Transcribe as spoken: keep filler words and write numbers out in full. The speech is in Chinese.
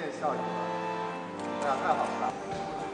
的效益了。哎呀，太好了！